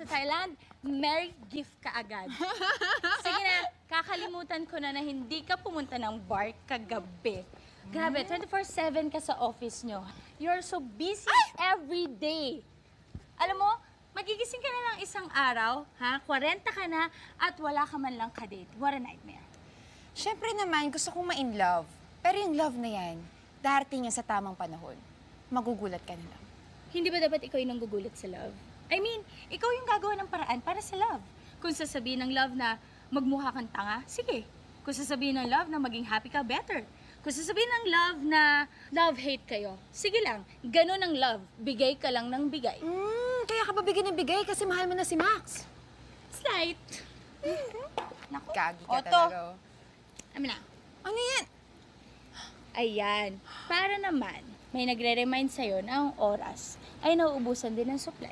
Thailand, Merry gift ka agad. Sige na, kakalimutan ko na hindi ka pumunta ng bar kagabi. Grabe, 24/7 ka sa office nyo. You're so busy every day. Alam mo, magigising ka na lang isang araw, ha? 40 ka na at wala ka man lang kadate. What a nightmare. Siyempre naman, gusto kong ma-in love. Pero yung love na yan, darating yan sa tamang panahon. Magugulat ka na lang. Hindi ba dapat ikaw yung nanggugulat sa love? I mean, ikaw yung gagawa ng paraan para sa love. Kung sasabihin ng love na magmukha kang tanga, sige. Kung sasabihin ng love na maging happy ka, better. Kung sasabihin ng love na love-hate kayo, sige lang. Ganun ang love. Bigay ka lang ng bigay. Kaya ka ba bigyan ng bigay kasi mahal mo na si Max? Slight. Naku. Gagi ka Otto. talaga. Amin na. Ano yan? Ayan. Para naman, may nagre-remind sa'yo na ang oras ay nauubusan din ng supply.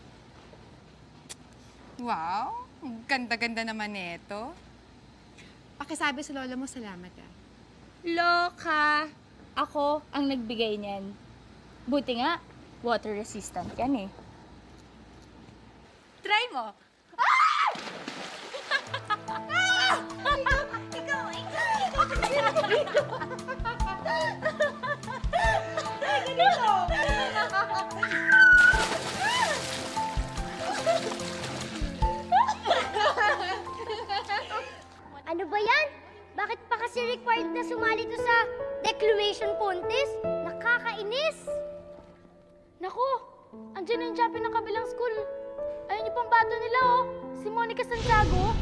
Wow, ganda-ganda naman nito. Pakisabi sa lola mo, salamat ah. Loka! Ako ang nagbigay niyan. Buti nga, water resistant yan eh. Try mo! Ah! Ah! Ikaw! Ano ba yan? Bakit pa kasi required na sumali to sa declamation contest? Nakakainis! Naku! Andiyan na yung champion ng kabilang school. Ayun yung pambato nila, oh. Si Monica Santiago.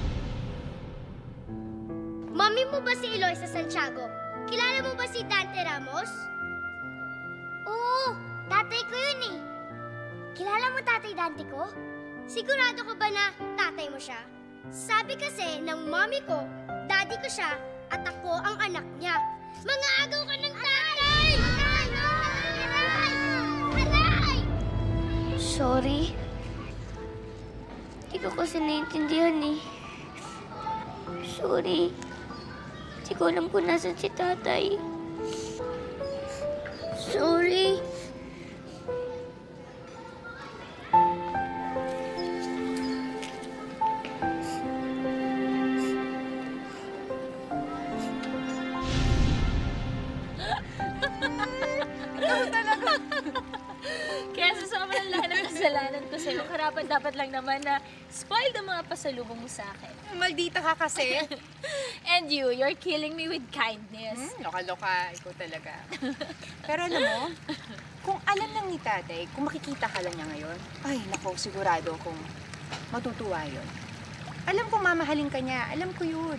Mami mo ba si Eloisa Santiago? Kilala mo ba si Dante Ramos? Oo, tatay ko yun eh. Kilala mo tatay Dante ko? Sigurado ka ba na tatay mo siya? Sabi kasi ng mami ko, daddy ko siya at ako ang anak niya. Mga agaw ka ng tatay! Aray! Sorry. Hindi ko kasi naiintindihan eh. Sorry. Hindi ko alam kung nasan si tatay. Sorry. Kaya sa sobrang laki ng kasalanan ko sa'yo, karapat dapat lang naman na spoiled ang mga pasalubong mo sa akin. Maldita ka kasi. And you're killing me with kindness. Loka-loka, ikaw talaga. Pero alam mo, kung alam lang ni tatay, kung makikita ka lang niya ngayon, ay, nako, sigurado kung matutuwa yun. Alam kong mamahalin ka niya, alam ko yun.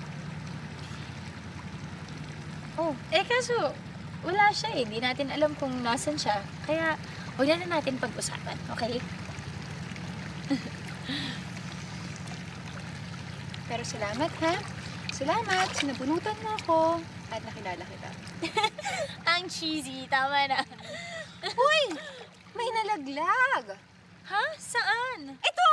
Oh, kaso wala siya eh. Di natin alam kung nasan siya. Kaya huwag na natin pag-usapan, okay? Pero salamat, ha? Salamat, sinabunutan mo ako at nakilala kita. Ang cheesy, tama na. Uy! May nalaglag! Ha? Saan? Ito!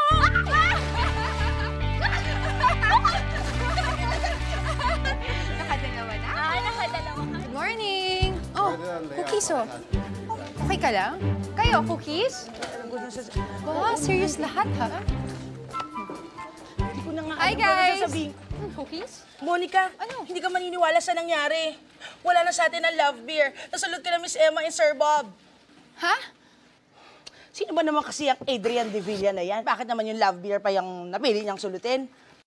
Nakadalawa na? Nakadalawa ka. Good morning! Oh, cookies oh. Okay ka lang? Kayo, cookies? Ba, serious lahat ha? Hindi ko na nga Hi, alam kung ano guys! sasabihin. Cookies? Monica, Ano? hindi ka maniniwala sa nangyari. Wala na sa atin ang love beer. Nasulot ka na Miss Emma and Sir Bob. Ha? Sino ba naman kasi ang Adrian de Villa na yan? Bakit naman yung love beer pa yung napili niyang sulutin?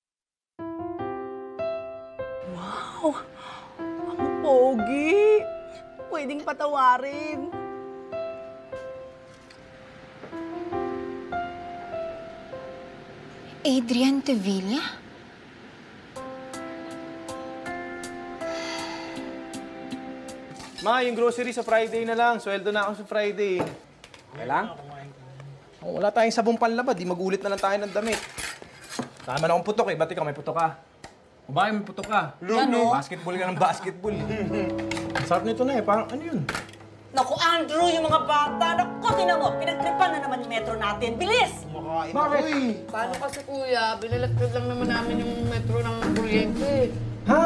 Wow! Ang pogi! Pwedeng patawarin. Adrian Tevilla? Ma, yung grocery sa Friday na lang. Sweldo na ako sa Friday. Okay lang? Oh, wala tayong sabong panlaba. Di magulit na lang tayo ng damit. Tama na akong putok eh. Ba't ikaw may putok ka? O bakit may putok ka? Ano? Basketball ka ng basketball. Ang sarap nito na eh. Parang ano yun? Naku, Andrew, yung mga bata. Naku, tinan mo, pinagtripan na naman yung metro natin. Bilis! Bakit? Paano kasi kuya, binalatpad lang naman namin yung metro ng kuryente. Ha?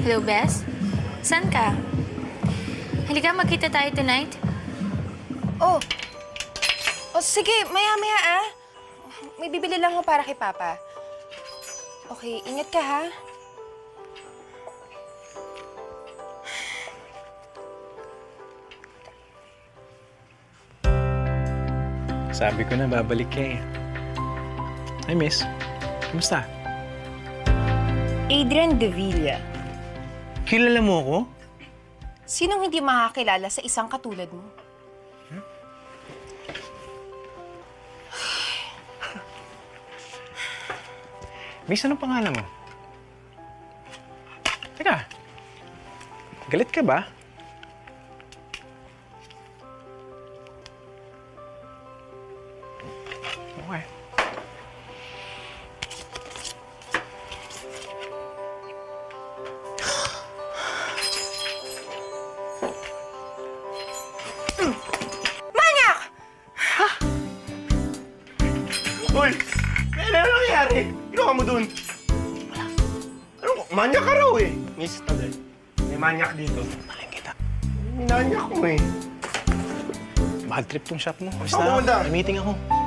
Hello, Bes? Saan ka? Halika, magkita tayo tonight. Oh, sige, maya-maya ah. May bibili lang ako para kay Papa. Okay, ingat ka ha. Sabi ko na, babalik ka eh. Hi, miss. Kumusta? Adrian De Villa. Kilala mo ako? Sinong hindi makakilala sa isang katulad mo? Miss, anong pangalan mo? Teka, galit ka ba? Okay. Manyak! Uy! Ano nangyari? Ginawa mo dun? Ano? Manyak ka raw eh. Miss, tagay. May manyak dito. Maling kita. Minanyak mo eh. Bad trip tong shop mo. Saan ka pumunta? May meeting ako.